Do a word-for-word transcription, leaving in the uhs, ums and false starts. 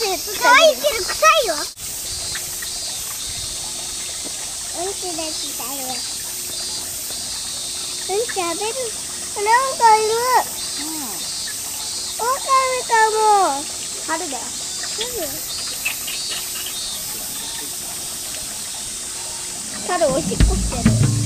可愛いけど臭いよ。うんちできたよ。うんち食べる。なんかいる。うん。オオカミかも。春だよ。春。猿おしっこしてる。